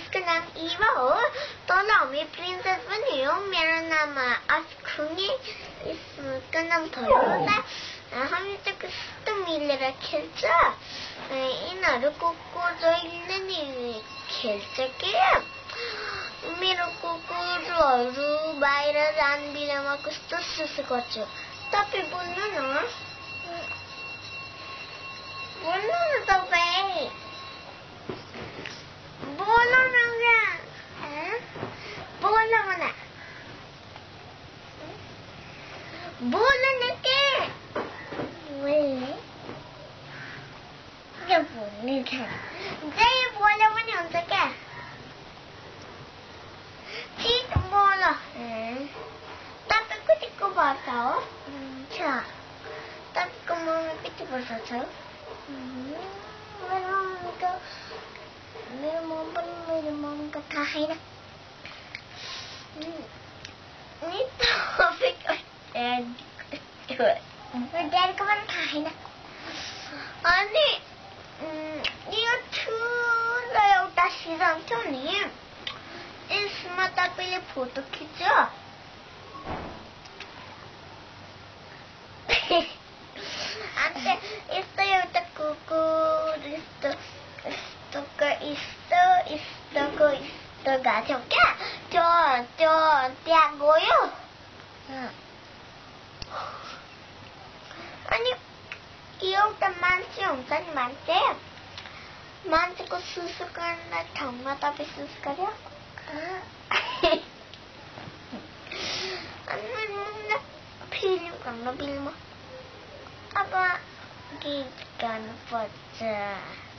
उसका नाम ईवा हो। तल हमें प्रिंसेस पनि हो। मेरो नाम अस्खुङ्गे, इसका नाम थोरोसा। हामी चाहिँ कस्तो मिलेर खेल्छ। यिनीहरू कुकुर जहिले नि खेल्छ के। मेरो कुकुरहरू बाहिर जाने बेलामा कस्तो सुसु गर्छ। तपाईँ बोल्नु न, बोल्नु न तपाईँ, बोल्नु न, बोल्नु न, बोल्नु न के बोल्ने के बोल्ने जय बोल्यो पनि हुन्छ क्या। ठिक बोल। तपाईँ कतिको वर्ष हो? तपाईँको मम्मी कति वर्ष छ? मेरो मम्मीको थाहा छैन। ड्याडीको पनि थाहा छैन। अनि यो ठुलो एउटा सिजन थियो नि, यसमा तपाईँले फोटो खिच्छ। अन्त यस्तो एउटा कुकुर यस्तो गएको थियो क्या। त्यो त्यहाँ गयो। अनि एउटा मान्छे हुन्छ नि, मान्छेको सुसु गर्ने ठाउँमा तपाईँ सुसु गर्यो। अनि फिल्म गर्नु बिलमा अब गीत गाउनुपर्छ।